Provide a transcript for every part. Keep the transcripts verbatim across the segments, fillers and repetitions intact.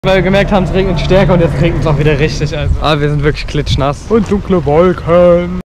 Weil wir gemerkt haben, es regnet stärker und jetzt regnet es auch wieder richtig. Also. Aber wir sind wirklich klitschnass. Und dunkle Wolken.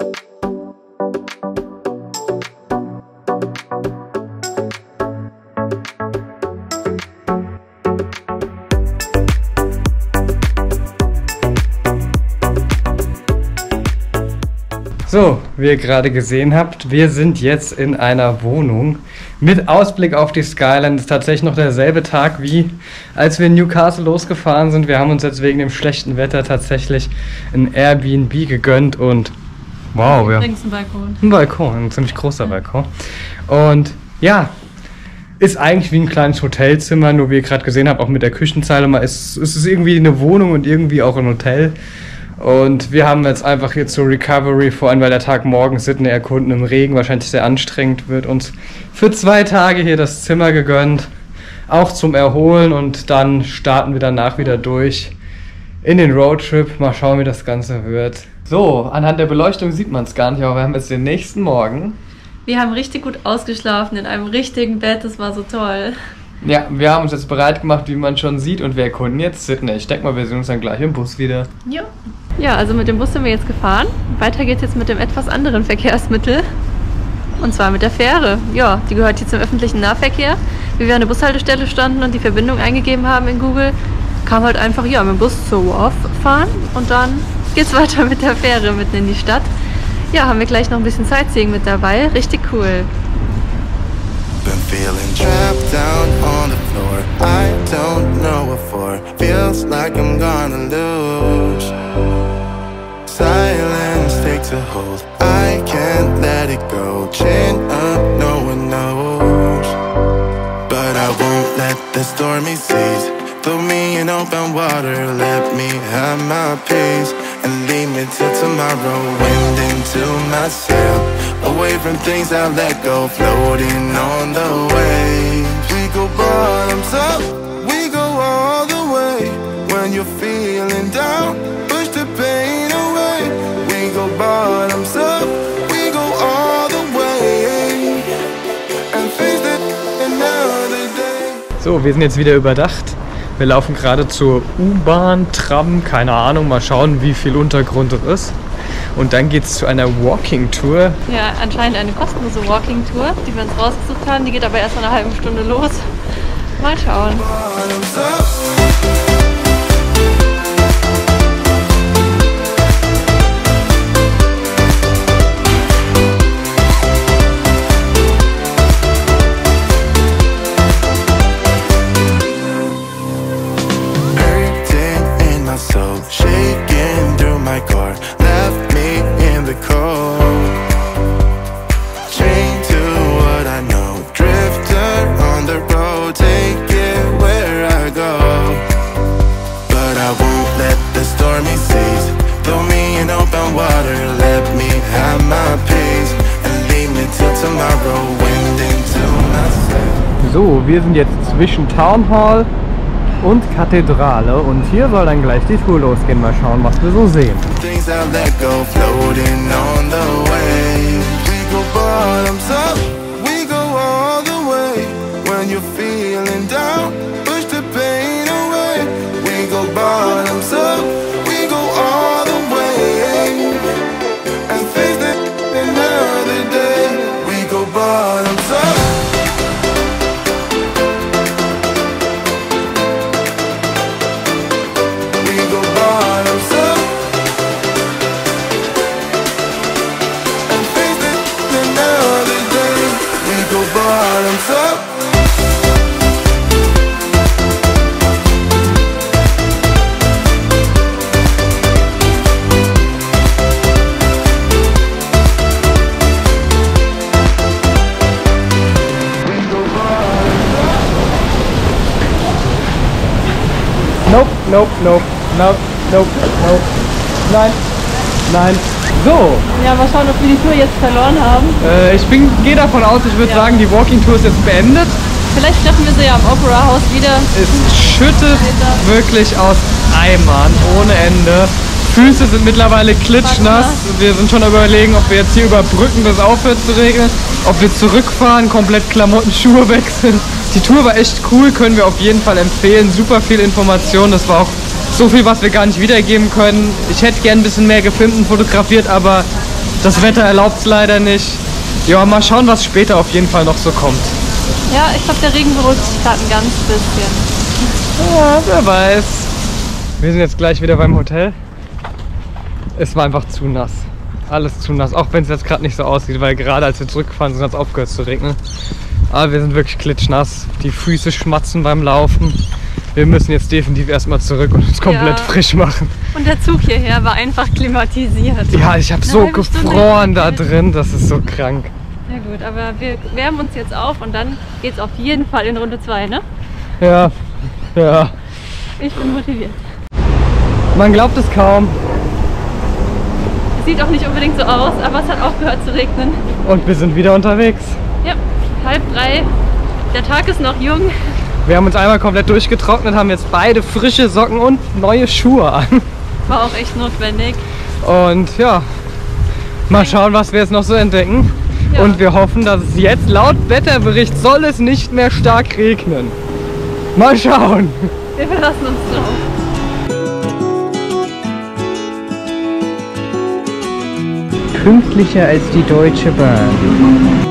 So, wie ihr gerade gesehen habt, wir sind jetzt in einer Wohnung mit Ausblick auf die Skyline. Das ist tatsächlich noch derselbe Tag, wie als wir in Newcastle losgefahren sind. Wir haben uns jetzt wegen dem schlechten Wetter tatsächlich ein Airbnb gegönnt und wow, ja. Übrigens ein Balkon. Ein Balkon, ein ziemlich großer Balkon. Und ja, ist eigentlich wie ein kleines Hotelzimmer, nur wie ihr gerade gesehen habt, auch mit der Küchenzeile. Es ist irgendwie eine Wohnung und irgendwie auch ein Hotel. Und wir haben jetzt einfach hier zur Recovery, vor allem weil der Tag morgen Sydney erkunden im Regen wahrscheinlich sehr anstrengend wird, uns für zwei Tage hier das Zimmer gegönnt, auch zum Erholen, und dann starten wir danach wieder durch in den Roadtrip. Mal schauen, wie das Ganze wird. So, anhand der Beleuchtung sieht man es gar nicht, aber wir haben jetzt den nächsten Morgen. Wir haben richtig gut ausgeschlafen in einem richtigen Bett, das war so toll. Ja, wir haben uns jetzt bereit gemacht, wie man schon sieht, und wir erkunden jetzt Sydney. Ich denke mal, wir sehen uns dann gleich im Bus wieder. Ja. Ja, also mit dem Bus sind wir jetzt gefahren. Weiter geht's jetzt mit dem etwas anderen Verkehrsmittel. Und zwar mit der Fähre. Ja, die gehört hier zum öffentlichen Nahverkehr. Wie wir an der Bushaltestelle standen und die Verbindung eingegeben haben in Google, kam halt einfach ja, mit dem Bus zur Wharf fahren und dann geht's weiter mit der Fähre mitten in die Stadt. Ja, haben wir gleich noch ein bisschen Sightseeing mit dabei. Richtig cool. Been feeling trapped down on the floor. I don't know what for. Feels like I'm gonna lose. Silence takes a hold. I can't let it go. Chin up, no one knows. But I won't let the stormy seas throw me in open water. Let me have my peace and leave me till tomorrow. Wind into my sail, away from things I let go, floating on the waves. We go bottoms up, we go all the way. When you're feeling down, push the pain away. We go bottoms up, we go all the way. And face it another day. So, wir sind jetzt wieder überdacht. Wir laufen gerade zur U-Bahn, Tram, keine Ahnung, mal schauen, wie viel Untergrund es ist. Und dann geht es zu einer Walking-Tour. Ja, anscheinend eine kostenlose Walking-Tour, die wir uns rausgesucht haben. Die geht aber erst in einer halben Stunde los. Mal schauen. So, wir sind jetzt zwischen Town Hall und Kathedrale und hier soll dann gleich die Tour losgehen. Mal schauen, was wir so sehen. Nope, nope, nope, nope, nope, nope. Nein, nein. So. Ja, mal schauen, ob wir die Tour jetzt verloren haben. Äh, ich bin, gehe davon aus, ich würde ja. sagen, die Walking Tour ist jetzt beendet. Vielleicht treffen wir sie ja am Opera House wieder. Es schüttet wirklich aus Eimern ohne Ende. Füße sind mittlerweile klitschnass. Wir sind schon überlegen, ob wir jetzt hier überbrücken, bis es aufhört zu regnen. Ob wir zurückfahren, komplett Klamotten, Schuhe wechseln. Die Tour war echt cool, können wir auf jeden Fall empfehlen. Super viel Information. Das war auch so viel, was wir gar nicht wiedergeben können. Ich hätte gern ein bisschen mehr gefilmt und fotografiert, aber das Wetter erlaubt es leider nicht. Ja, mal schauen, was später auf jeden Fall noch so kommt. Ja, ich glaube, der Regen beruhigt sich gerade ein ganz bisschen. Ja, wer weiß. Wir sind jetzt gleich wieder beim Hotel. Es war einfach zu nass. Alles zu nass. Auch wenn es jetzt gerade nicht so aussieht, weil gerade als wir zurückgefahren sind, hat es aufgehört zu regnen. Aber wir sind wirklich klitschnass. Die Füße schmatzen beim Laufen. Wir müssen jetzt definitiv erstmal zurück und uns komplett Ja. frisch machen. Und der Zug hierher war einfach klimatisiert. Ja, ich habe so gefroren da drin. Das ist so krank. Ja gut, aber wir wärmen uns jetzt auf und dann geht's auf jeden Fall in Runde zwei, ne? Ja, ja. Ich bin motiviert. Man glaubt es kaum. Es sieht auch nicht unbedingt so aus, aber es hat aufgehört zu regnen. Und wir sind wieder unterwegs. Ja, halb drei. Der Tag ist noch jung. Wir haben uns einmal komplett durchgetrocknet, haben jetzt beide frische Socken und neue Schuhe an. War auch echt notwendig. Und ja, mal schauen, was wir jetzt noch so entdecken. Ja. Und wir hoffen, dass es jetzt laut Wetterbericht soll es nicht mehr stark regnen. Mal schauen. Wir verlassen uns drauf. Pünktlicher als die Deutsche Bahn.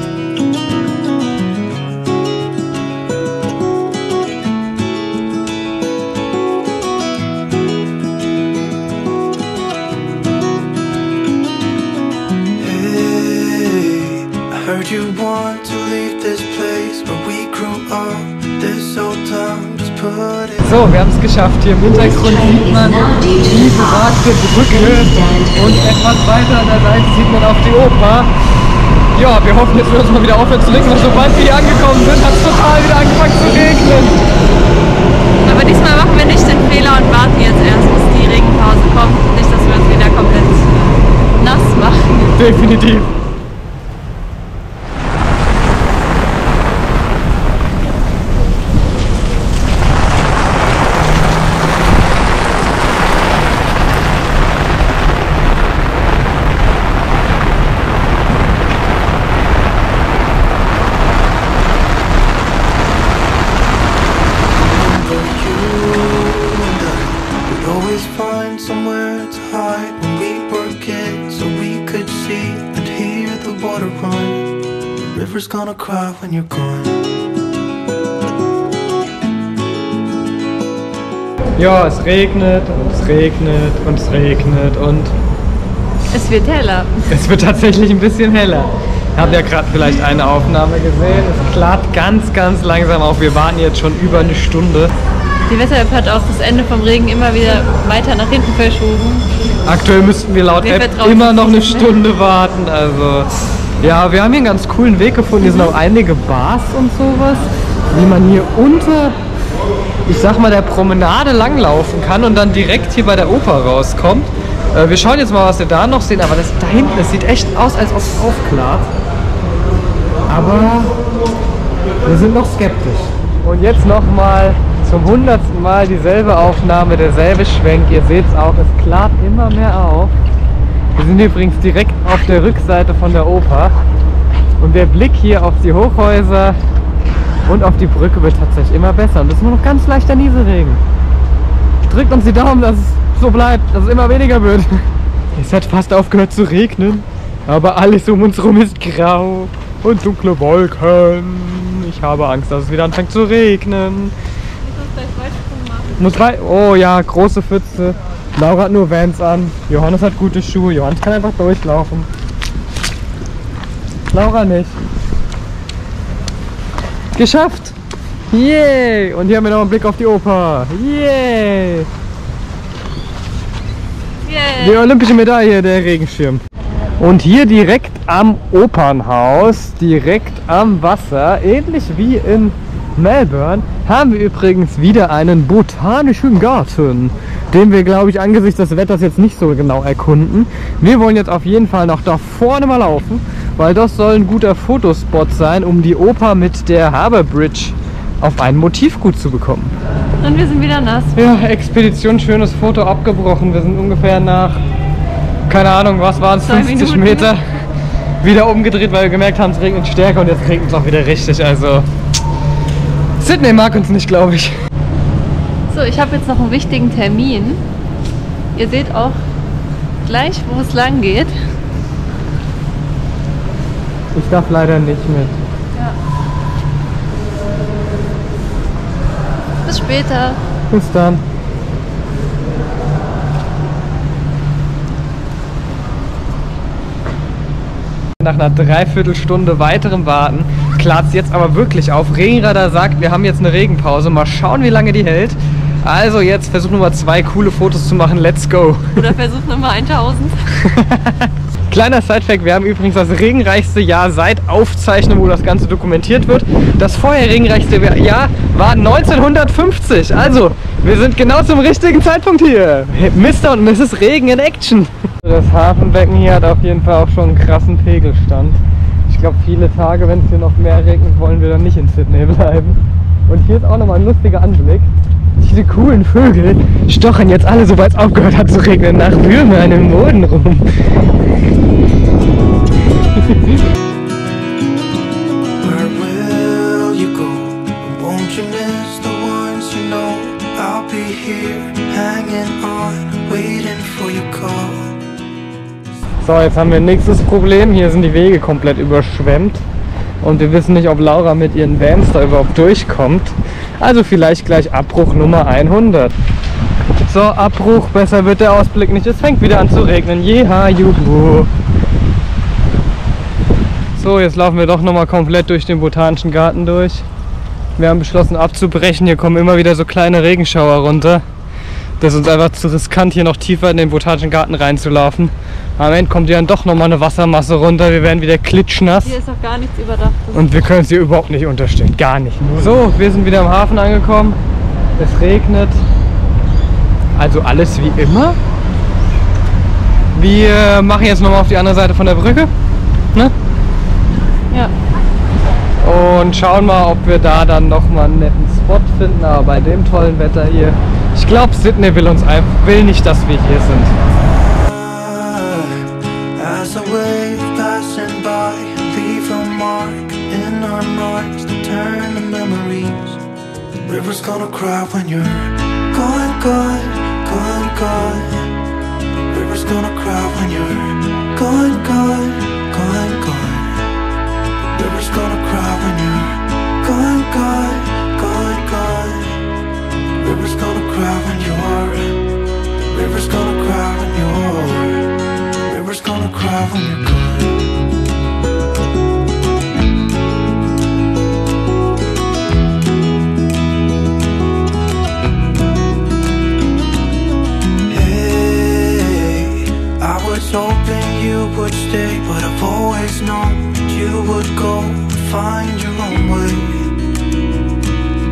Heard you want to leave this place where we grew up. This old town just put it. So, wir haben es geschafft. Hier im Hintergrund sieht man die besagte Brücke und etwas weiter an der Seite sieht man auch die Oper. Ja, wir hoffen jetzt, wir uns mal wieder aufhören zu regnen. Sobald wir hier angekommen sind, hat es total wieder angefangen zu regnen. Aber diesmal machen wir nicht den Fehler und warten jetzt erst, bis die Regenpause kommt. Nicht, dass wir uns wieder komplett nass machen. Definitiv. River's gonna cry when you're gone. Ja, es regnet und es regnet und es regnet und Es wird heller. es wird tatsächlich ein bisschen heller. Habt ihr gerade vielleicht eine Aufnahme gesehen? Es klart ganz, ganz langsam auf. Wir warten jetzt schon über eine Stunde. Die Wetter-App hat auch das Ende vom Regen immer wieder weiter nach hinten verschoben. Aktuell müssten wir laut Wir App vertrauen immer uns noch eine nicht, ne? Stunde warten. Also ja, wir haben hier einen ganz coolen Weg gefunden. Hier sind auch einige Bars und sowas, wie man hier unter, ich sag mal, der Promenade langlaufen kann und dann direkt hier bei der Oper rauskommt. Äh, wir schauen jetzt mal, was wir da noch sehen, aber das da hinten, das sieht echt aus, als ob es aufklart. Aber wir sind noch skeptisch. Und jetzt nochmal zum hundertsten Mal dieselbe Aufnahme, derselbe Schwenk. Ihr seht es auch, es klart immer mehr auf. Wir sind übrigens direkt auf der Rückseite von der Oper. Und der Blick hier auf die Hochhäuser und auf die Brücke wird tatsächlich immer besser. Und es ist nur noch ganz leichter Nieselregen. Drückt uns die Daumen, dass es so bleibt, dass es immer weniger wird. Es hat fast aufgehört zu regnen, aber alles um uns herum ist grau und dunkle Wolken. Ich habe Angst, dass es wieder anfängt zu regnen. Muss wei oh ja, große Pfütze. Laura hat nur Vans an. Johannes hat gute Schuhe. Johannes kann einfach durchlaufen. Laura nicht. Geschafft! Yay! Und hier haben wir noch einen Blick auf die Oper. Yay! Die Yeah. olympische Medaille, der Regenschirm. Und hier direkt am Opernhaus, direkt am Wasser, ähnlich wie in Melbourne, haben wir übrigens wieder einen botanischen Garten, den wir, glaube ich, angesichts des Wetters jetzt nicht so genau erkunden. Wir wollen jetzt auf jeden Fall noch da vorne mal laufen weil das soll ein guter Fotospot sein, um die Oper mit der Harbour Bridge auf ein Motiv gut zu bekommen. Und wir sind wieder nass. Ja, Expedition, schönes Foto abgebrochen. Wir sind ungefähr nach, keine Ahnung, was waren es, fünfzig Meter wieder umgedreht, weil wir gemerkt haben, es regnet stärker und jetzt regnet es auch wieder richtig. Also Sydney mag uns nicht, glaube ich. So, ich habe jetzt noch einen wichtigen Termin. Ihr seht auch gleich, wo es lang geht. Ich darf leider nicht mit. Ja. Bis später. Bis dann. Nach einer Dreiviertelstunde weiterem Warten klart es jetzt aber wirklich auf. Regenradar sagt, wir haben jetzt eine Regenpause. Mal schauen, wie lange die hält. Also jetzt Versuch Nummer zwei, coole Fotos zu machen. Let's go! Oder Versuch Nummer tausend. Kleiner Sidefact, wir haben übrigens das regenreichste Jahr seit Aufzeichnung, wo das Ganze dokumentiert wird. Das vorher regenreichste Jahr war neunzehnhundertfünfzig. Also, wir sind genau zum richtigen Zeitpunkt hier. Mister und Misses Regen in Action. Das Hafenbecken hier hat auf jeden Fall auch schon einen krassen Pegelstand. Ich glaube, viele Tage, wenn es hier noch mehr regnet, wollen wir dann nicht in Sydney bleiben. Und hier ist auch nochmal ein lustiger Anblick. Diese coolen Vögel stochern jetzt alle, sobald es aufgehört hat zu regnen, nach Würmern im Boden rum. Where will you go? Won't you miss the ones you know? I'll be here, hanging on, waiting for your call. So, jetzt haben wir ein nächstes Problem. Hier sind die Wege komplett überschwemmt. Und wir wissen nicht, ob Laura mit ihren Vans da überhaupt durchkommt. Also vielleicht gleich Abbruch Nummer hundert. So, Abbruch, besser wird der Ausblick nicht. Es fängt wieder an zu regnen. Jeha, juhu. So, jetzt laufen wir doch nochmal komplett durch den Botanischen Garten durch. Wir haben beschlossen abzubrechen. Hier kommen immer wieder so kleine Regenschauer runter. Das ist uns einfach zu riskant, hier noch tiefer in den Botanischen Garten reinzulaufen. Am Ende kommt hier dann doch nochmal eine Wassermasse runter. Wir werden wieder klitschnass. Hier ist auch gar nichts überdacht. Und wir können es hier überhaupt nicht unterstehen. Gar nicht. So, wir sind wieder am Hafen angekommen. Es regnet. Also alles wie immer. Wir machen jetzt nochmal auf die andere Seite von der Brücke. Ne? Ja. Und schauen mal, ob wir da dann nochmal einen netten Spot finden. Aber bei dem tollen Wetter hier, ich glaube, Sydney will uns einfach, will nicht, dass wir hier sind. As a wave passing by, leave a mark in our minds to turn to memories. The river's gonna cry when you're gone, gone, gone, gone. The river's gonna cry when you're gone, gone, gone, gone. The river's gonna cry when you're gone, gone, gone, gone. The river's gonna cry when you're. The river's gonna cry when you're. The river's gonna cry when you're gone. Hey, I was hoping you would stay, but I've always known you would go and find your own way.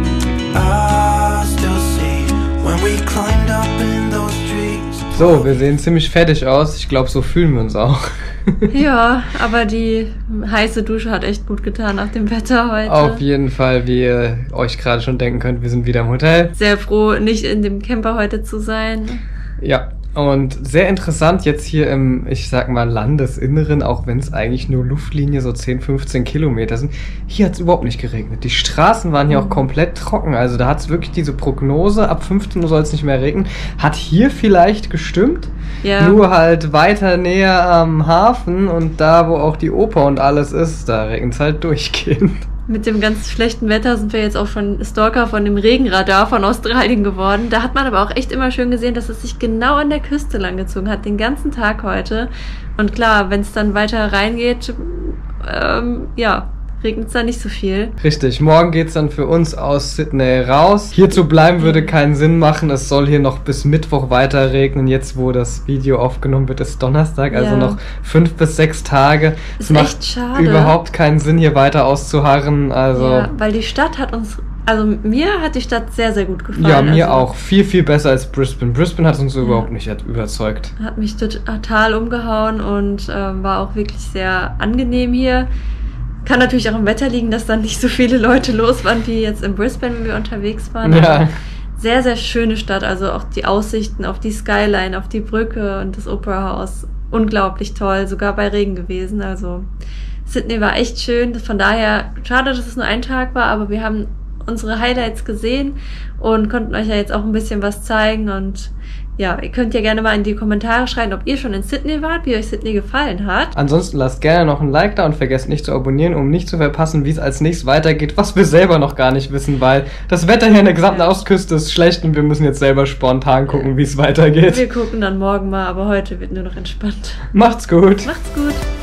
I still see when we climbed up in those trees. So, wir sehen ziemlich fettig aus. Ich glaube, so fühlen wir uns auch. Ja, aber die heiße Dusche hat echt gut getan nach dem Wetter heute. Auf jeden Fall, wie ihr euch gerade schon denken könnt, wir sind wieder im Hotel. Sehr froh, nicht in dem Camper heute zu sein. Ja, und sehr interessant jetzt hier im, ich sag mal, Landesinneren, auch wenn es eigentlich nur Luftlinie so zehn, fünfzehn Kilometer sind. Hier hat es überhaupt nicht geregnet. Die Straßen waren hier auch komplett trocken. Also da hat es wirklich diese Prognose, ab fünfzehn Uhr soll es nicht mehr regnen. Hat hier vielleicht gestimmt. Ja. Nur halt weiter näher am Hafen und da, wo auch die Oper und alles ist, da regnet es halt durchgehend. Mit dem ganz schlechten Wetter sind wir jetzt auch schon Stalker von dem Regenradar von Australien geworden. Da hat man aber auch echt immer schön gesehen, dass es sich genau an der Küste langgezogen hat, den ganzen Tag heute. Und klar, wenn es dann weiter reingeht, ähm, ja, regnet es da nicht so viel. Richtig, morgen geht's dann für uns aus Sydney raus. Hier zu bleiben würde keinen Sinn machen. Es soll hier noch bis Mittwoch weiter regnen. Jetzt, wo das Video aufgenommen wird, ist Donnerstag, also Ja. noch fünf bis sechs Tage. Ist Es macht echt schade. überhaupt keinen Sinn, hier weiter auszuharren. Also Ja, weil die Stadt hat uns Also mir hat die Stadt sehr, sehr gut gefallen. Ja, mir also, auch. Viel, viel besser als Brisbane. Brisbane hat uns so ja. überhaupt nicht überzeugt. Hat mich total umgehauen und ähm, war auch wirklich sehr angenehm hier. Kann natürlich auch im Wetter liegen, dass dann nicht so viele Leute los waren wie jetzt in Brisbane, wenn wir unterwegs waren. Ja. Aber sehr, sehr schöne Stadt. Also auch die Aussichten auf die Skyline, auf die Brücke und das Opera House. Unglaublich toll, sogar bei Regen gewesen. Also Sydney war echt schön. Von daher, schade, dass es nur ein Tag war, aber wir haben unsere Highlights gesehen und konnten euch ja jetzt auch ein bisschen was zeigen. Und ja, ihr könnt ja gerne mal in die Kommentare schreiben, ob ihr schon in Sydney wart, wie euch Sydney gefallen hat. Ansonsten lasst gerne noch ein Like da und vergesst nicht zu abonnieren, um nicht zu verpassen, wie es als nächstes weitergeht, was wir selber noch gar nicht wissen, weil das Wetter hier in der gesamten Ostküste ist schlecht und wir müssen jetzt selber spontan gucken, wie es weitergeht. Wir gucken dann morgen mal, aber heute wird nur noch entspannt. Macht's gut. Macht's gut.